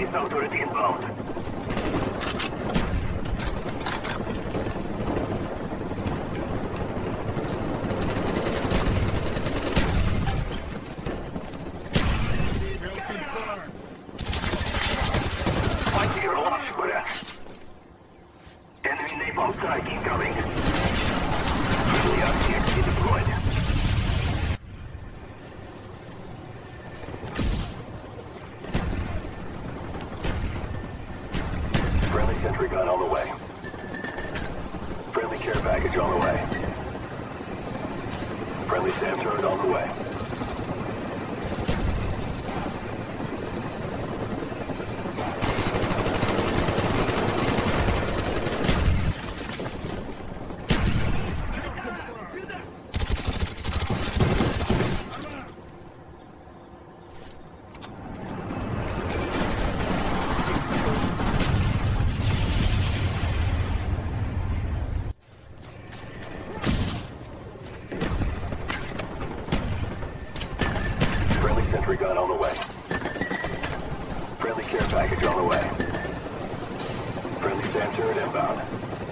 Signal turret inbound. Fight your last breath. Enemy napalm strike incoming. Friendly RTXD deployed. Friendly sentry gun on the way. Friendly care package on the way. Friendly SAM turret on the way. Sentry gun on the way. Friendly care package on the way. Friendly SAM turret inbound.